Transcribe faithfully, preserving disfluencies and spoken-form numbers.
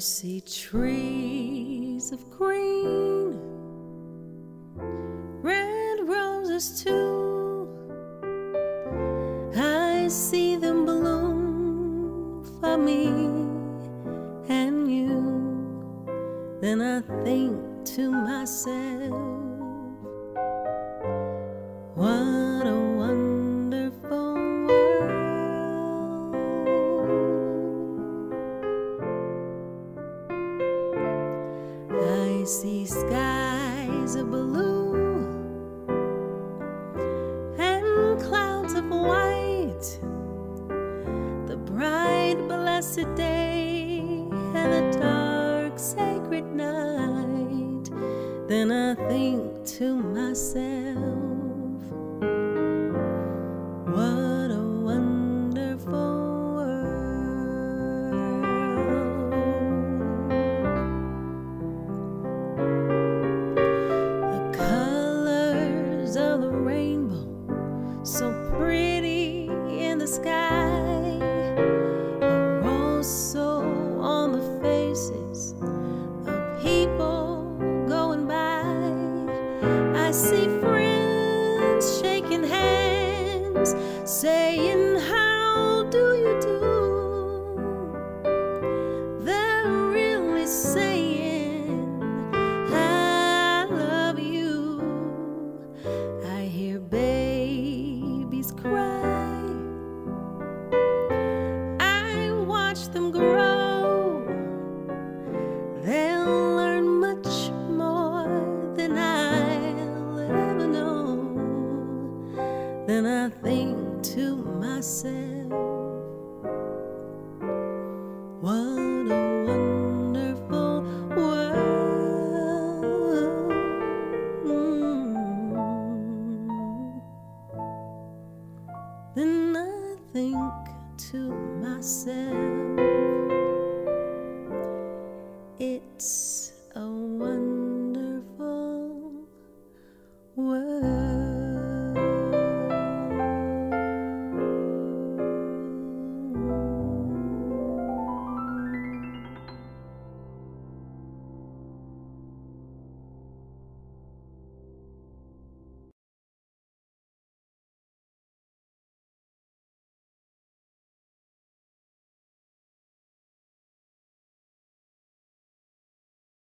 see trees of green, red roses too. I see them bloom for me and you. Then I think to myself, what a wonderful world. I see skies of blue and clouds of white, the bright blessed day and the dark sacred night. Then I think to myself, what a wonderful world. The colors of the rainbow, so pretty in the sky, are also on the faces of people going by. I see friends shaking hands, saying, how do you do? They're really saying, I love you. I hear babies cry, I watch them grow. They'll learn much more than I'll ever know. Then I think to myself, what a wonderful world. Mm. Then I think to myself,